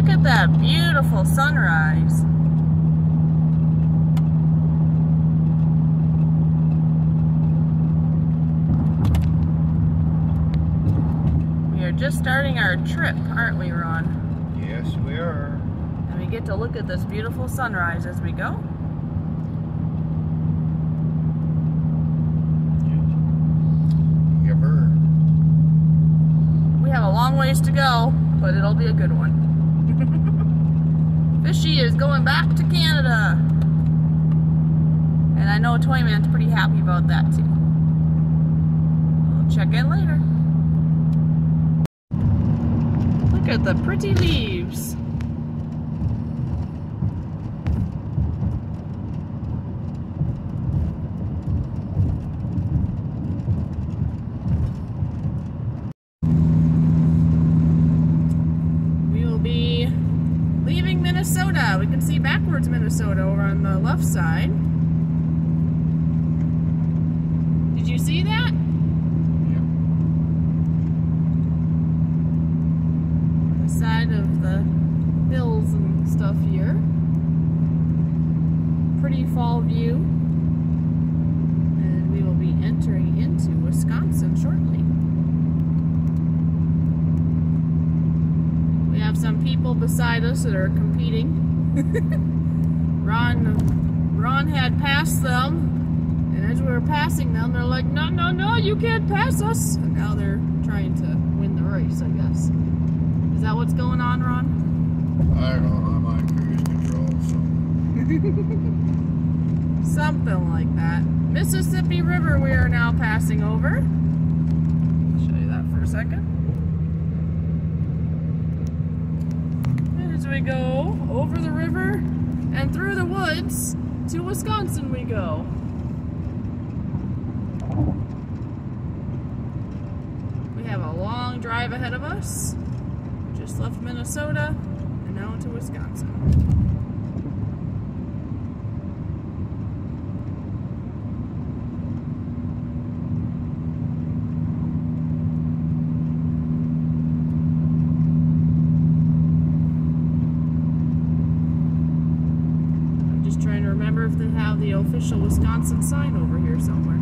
Look at that beautiful sunrise. We are just starting our trip, aren't we, Ron? Yes, we are. And we get to look at this beautiful sunrise as we go. Yepper. We have a long ways to go, but it'll be a good one. Fishy is going back to Canada. And I know Toyman's pretty happy about that too. We'll check in later. Look at the pretty leaves. Minnesota. We can see backwards Minnesota over on the left side. Did you see that? Yep. The side of the hills and stuff here. Pretty fall view. And we will be entering into Wisconsin shortly. We have some people beside us that are competing. Ron had passed them, and as we were passing them, they're like, no, no, no, you can't pass us. And now they're trying to win the race, I guess. Is that what's going on, Ron? I don't know, I'm on cruise control, so. Something like that. Mississippi River we are now passing over. I'll show you that for a second. As we go over the river and through the woods to Wisconsin we go. We have a long drive ahead of us. Just left Minnesota and now into Wisconsin. Trying to remember if they have the official Wisconsin sign over here somewhere.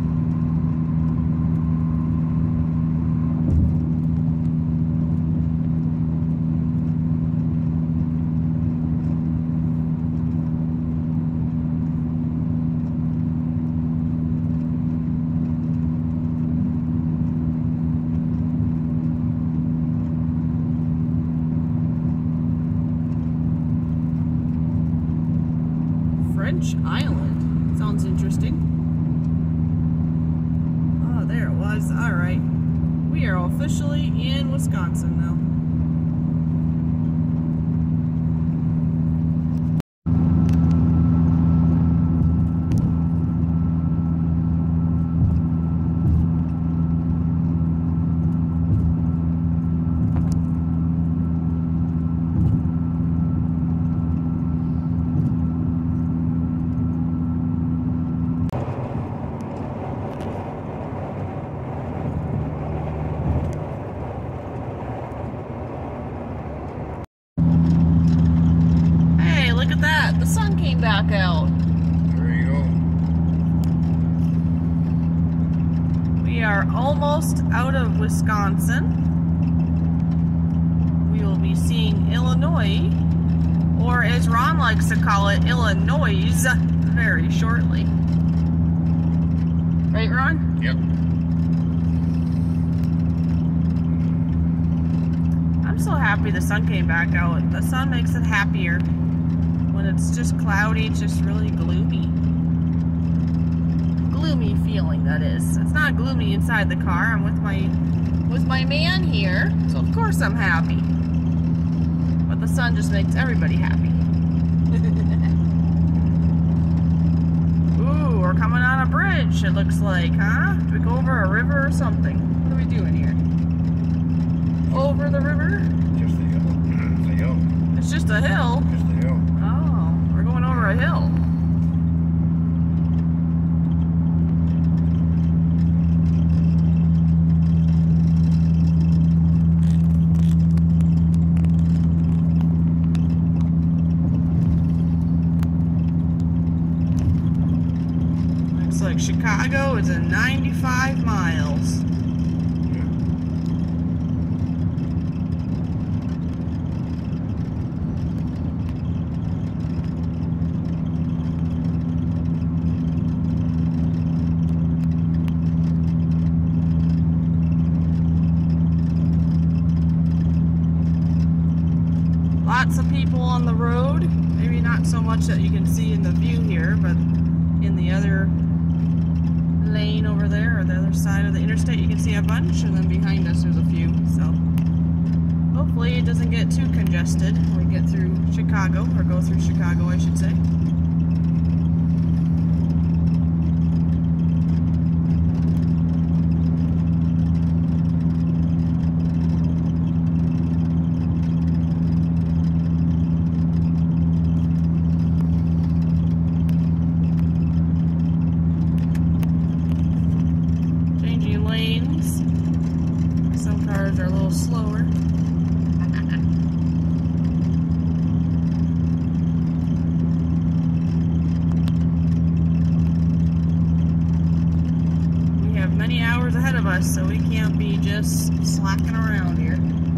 French Island. Sounds interesting. Oh, there it was. Alright. We are officially in Wisconsin now. The sun came back out. There you go. We are almost out of Wisconsin. We will be seeing Illinois, or as Ron likes to call it, Illinois, very shortly. Right, Ron? Yep. I'm so happy the sun came back out. The sun makes it happier. When it's just cloudy, it's just really gloomy. Gloomy feeling, that is. It's not gloomy inside the car. I'm with my man here, so of course I'm happy. But the sun just makes everybody happy. Ooh, we're coming on a bridge, it looks like, huh? Do we go over a river or something? What are we doing here? Over the river? Just the hill. It's a hill. It's just a hill. Just the hill. Oh, we're going over a hill. Chicago is in 95 miles. Lots of people on the road. Maybe not so much that you can see in the view here, but in the other lane over there, or the other side of the interstate, you can see a bunch, and then behind us there's a few. So hopefully it doesn't get too congested when we get through Chicago, or go through Chicago, I should say. Lanes. Some cars are a little slower. We have many hours ahead of us, so we can't be just slacking around here.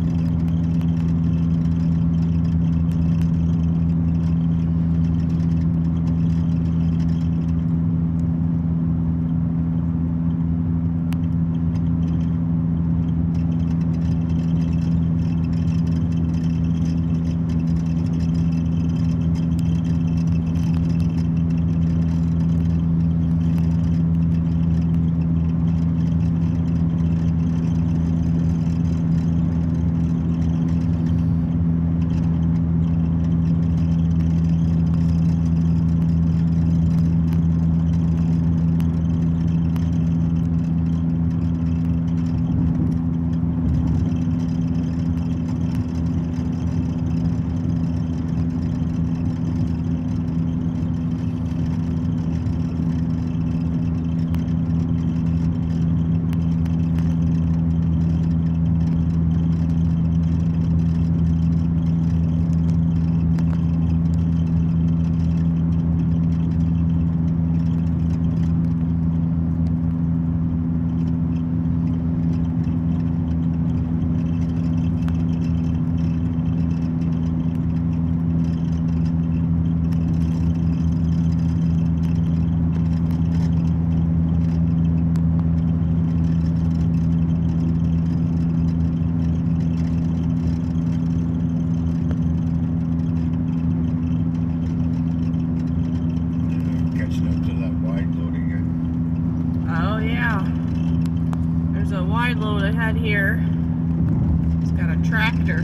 Wide load ahead here. He's got a tractor,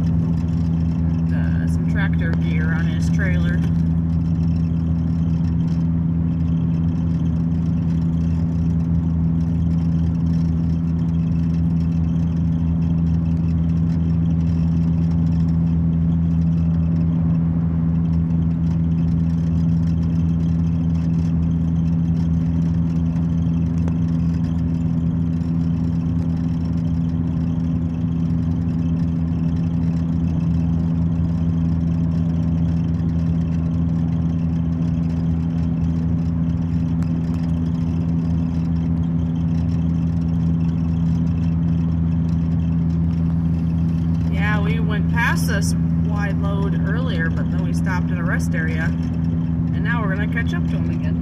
and, some tractor gear on his trailer. Past this wide load earlier, but then we stopped at a rest area, and now we're gonna catch up to them again.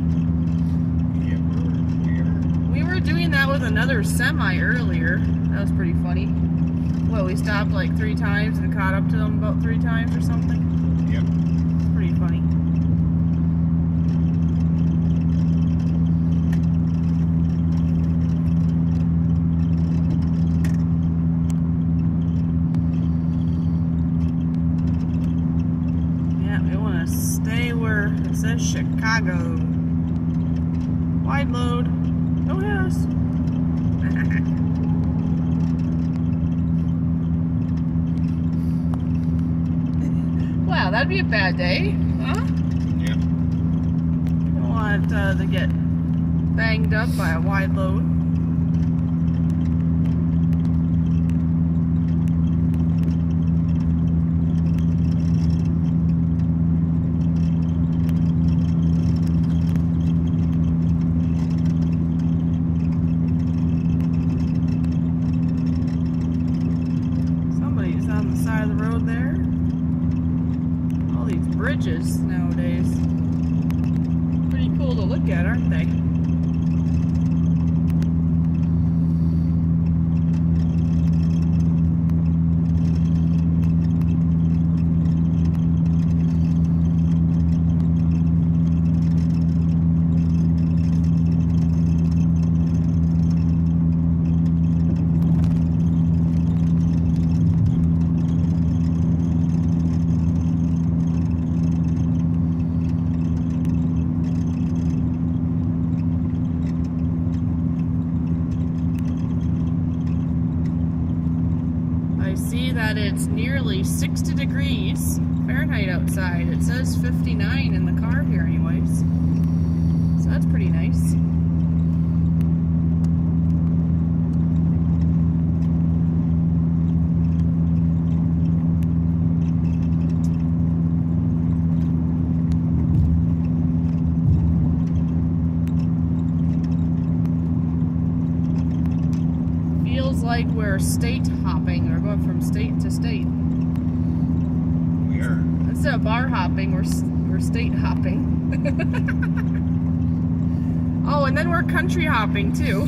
Yeah, we were doing that with another semi earlier. That was pretty funny. Well, we stopped like 3 times and caught up to them about 3 times or something. Yep. It's pretty funny. Stay where it says Chicago. Wide load. Don't hit us. Wow, that'd be a bad day, huh? Yep. Don't want to get banged up by a wide load. on the side of the road there. All these bridges nowadays. Pretty cool to look at, aren't they? See that it's nearly 60 degrees Fahrenheit outside. It says 59 in the car here anyways. So that's pretty nice. Feels like we're state hopping. We're going from state to state. We are. Instead of bar hopping, we're state hopping. Oh, and then we're country hopping too.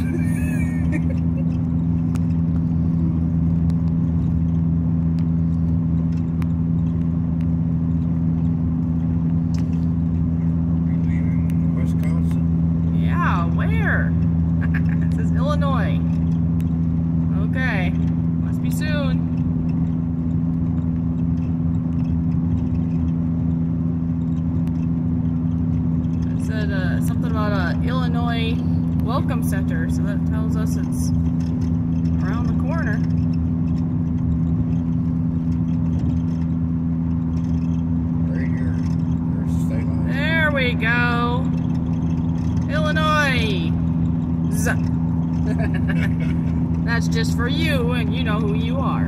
We're leaving Wisconsin. Yeah, where? It says Illinois. Okay, must be soon. It said something about a Illinois welcome center, so that tells us it's around the corner. Right here. There's the state line. There we go. Illinois. That's just for you, and you know who you are.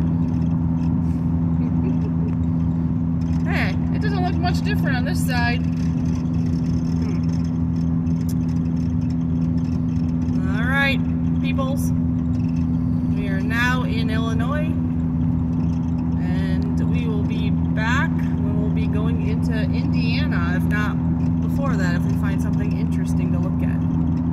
Hey, it doesn't look much different on this side. Alright, peoples. We are now in Illinois. And we will be back when we'll be going into Indiana, if not before that, if we find something interesting to look at.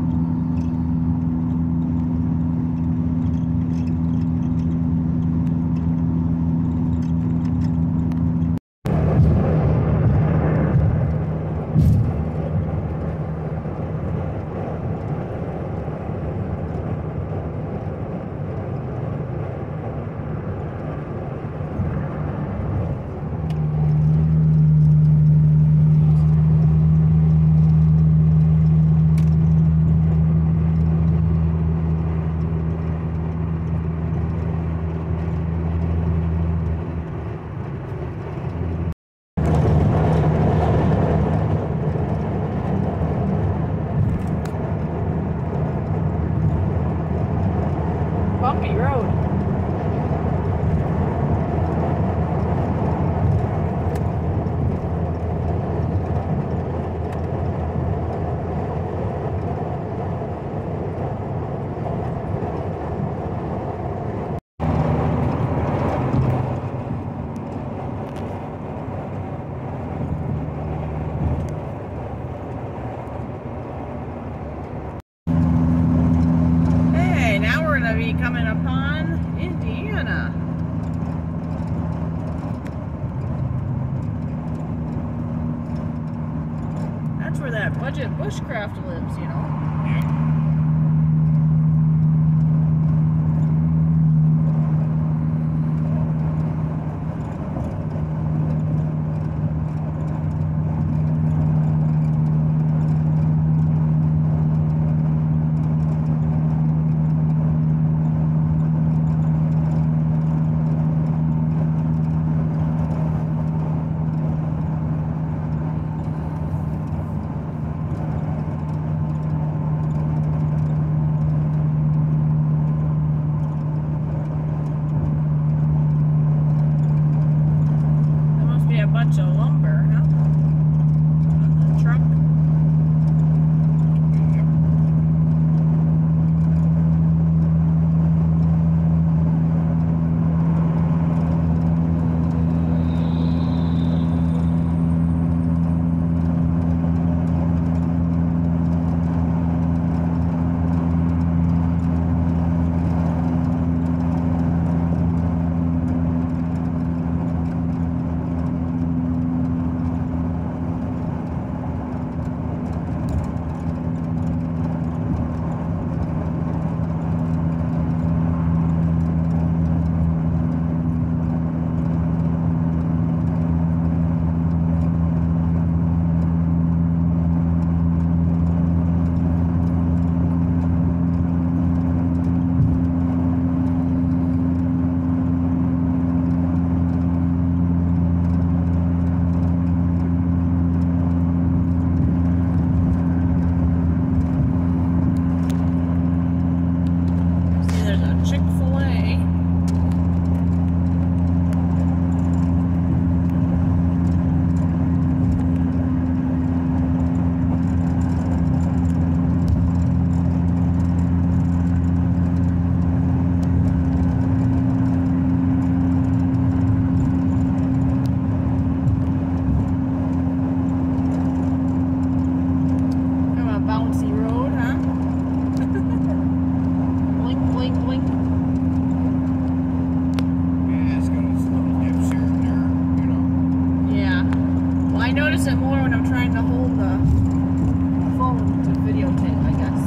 Bumpy road. Hey, now we're going to be coming upon Indiana. That's where that budget bushcraft lives, you know. Yeah. Bunch of lumber, huh? On the truck. it more when I'm trying to hold the phone to videotape, I guess.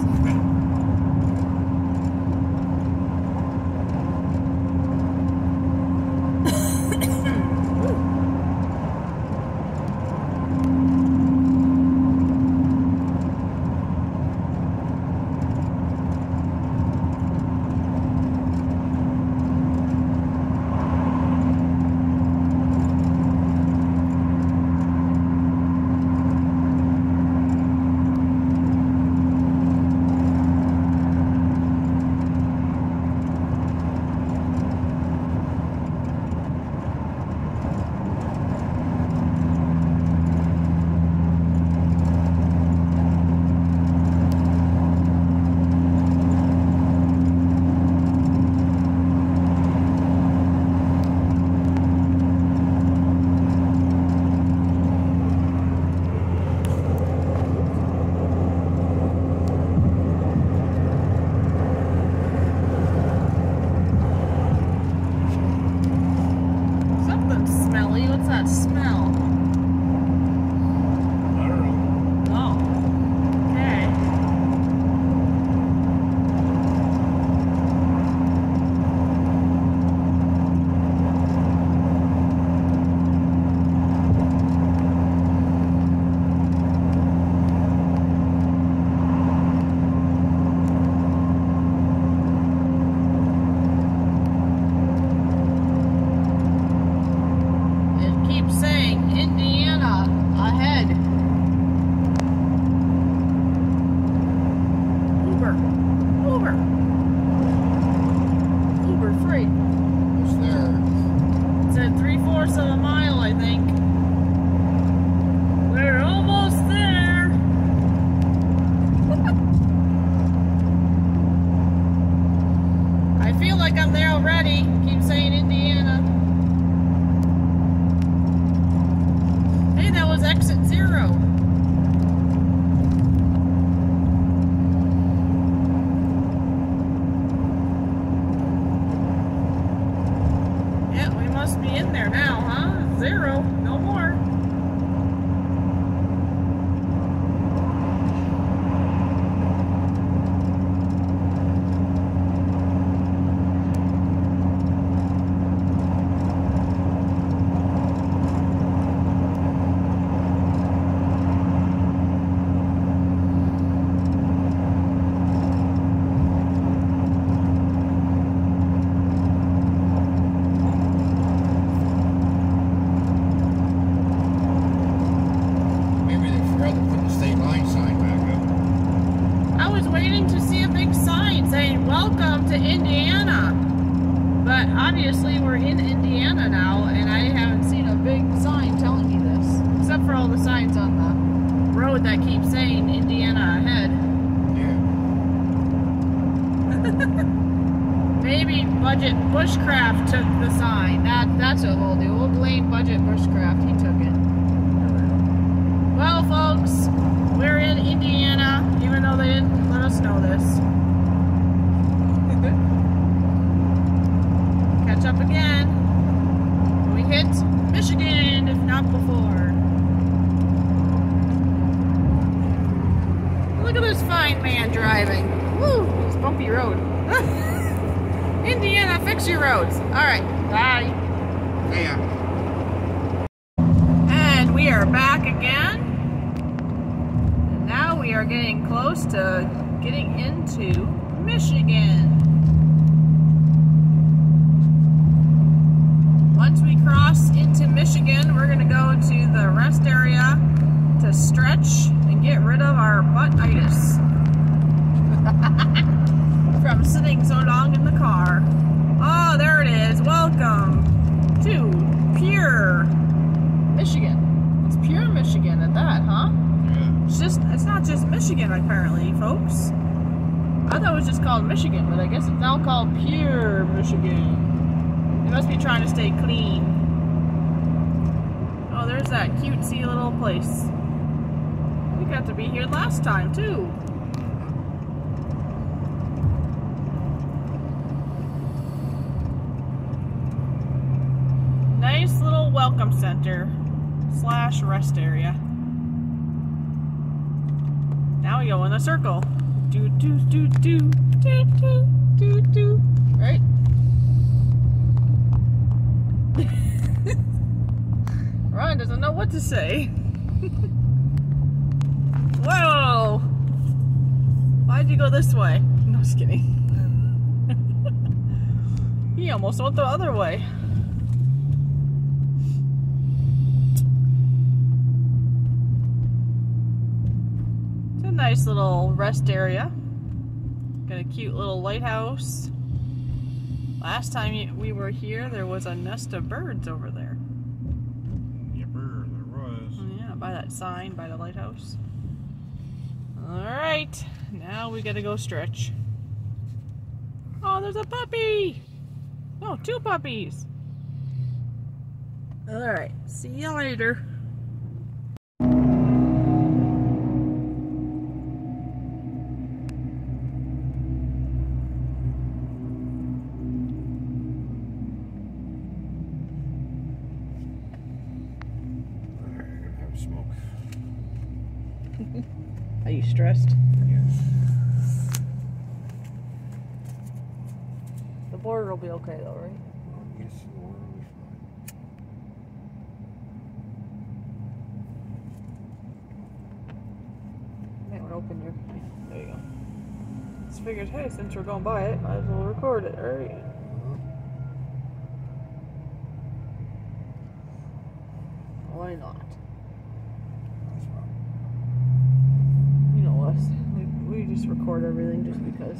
Exit 0. Yeah, we must be in there now, huh? 0, no more. Obviously we're in Indiana now, and I haven't seen a big sign telling me this, except for all the signs on the road that keep saying Indiana ahead. Yeah. Maybe Budget Bushcraft took the sign. That's what we'll do. We'll blame Budget Bushcraft. He took it. Well, folks, we're in Indiana, even though they didn't let us know this. Catch up again. We hit Michigan, if not before. Look at this fine man driving. Woo, it's bumpy road. Indiana, fix your roads. Alright, bye. Yeah. And we are back again. And now we are getting close to getting into Michigan. Once we cross into Michigan, we're going to go to the rest area to stretch and get rid of our butt-itis from sitting so long in the car. Oh, there it is. Welcome to Pure, Michigan. It's Pure, Michigan at that, huh? Yeah. It's not just Michigan, apparently, folks. I thought it was just called Michigan, but I guess it's now called Pure, Michigan. They must be trying to stay clean. Oh, there's that cutesy little place. We got to be here last time, too. Nice little welcome center / rest area. Now we go in a circle. Do do do do do do do do. Right? Ron doesn't know what to say. Whoa! Why'd you go this way? No, just kidding. He almost went the other way. It's a nice little rest area. Got a cute little lighthouse. Last time we were here, there was a nest of birds over there. Yipper, there was. Oh, yeah, by that sign, by the lighthouse. Alright, now we gotta go stretch. Oh, there's a puppy! Oh, 2 puppies! Alright, see you later. Have a smoke. Are you stressed? Yes. The border will be okay though, right? Yes, we'll be fine. Might want to open your... There you go. Just figured, hey, since we're going by it, might as well record it, right? Why not? That's fine. You know us. We just record everything just because.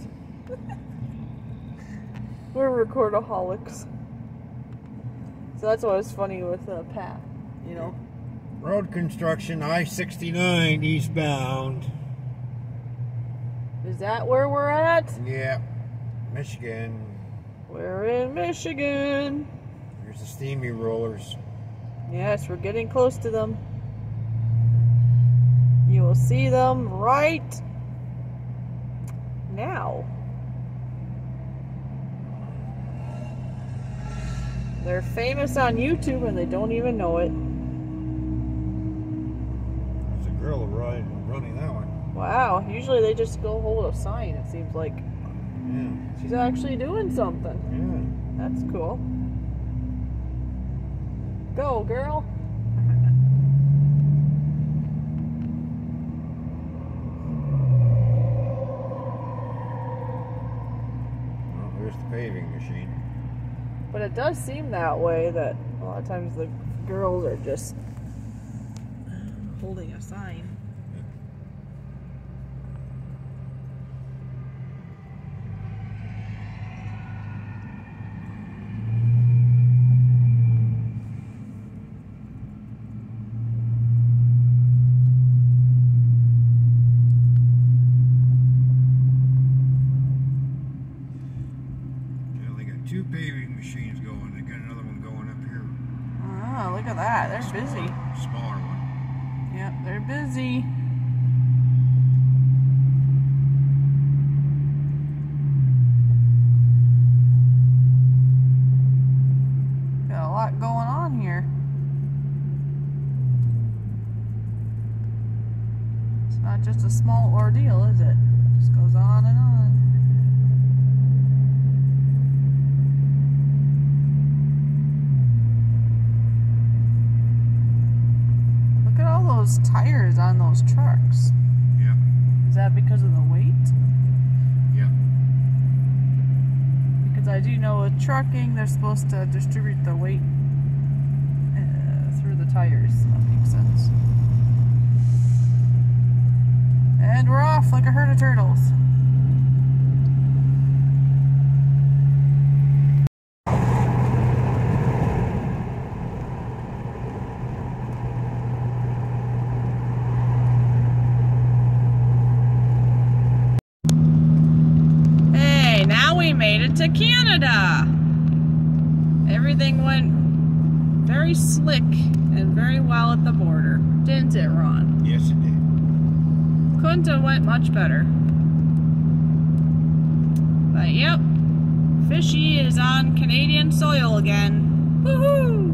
We're recordaholics. So that's why it's funny with Pat, you know. Road construction, I-69 eastbound. Is that where we're at? Yeah, Michigan. We're in Michigan. Here's the steamy rollers. Yes, we're getting close to them. You will see them right now. They're famous on YouTube and they don't even know it. There's a girl running that one. Wow, usually they just go hold a sign, it seems like. Yeah. She's actually doing something. Yeah. That's cool. Go, girl. Well, there's the paving machine. But it does seem that way, that a lot of times the girls are just holding a sign. Yeah, they got 2 paving machines going. They got another one going up here. Oh, look at that. They're busy. Smaller one. Yep, they're busy. Got a lot going on here. It's not just a small ordeal, is it? It just goes on and on. Look at all those tires on those trucks. Yeah. Is that because of the weight? Yeah. Because I do know with trucking, they're supposed to distribute the weight through the tires. So that makes sense. And we're off like a herd of turtles. Hey, now we made it to Canada. Everything went very slick and very well at the border, didn't it, Ron? Yes, it did. Couldn't have went much better. But yep, Fishy is on Canadian soil again. Woohoo!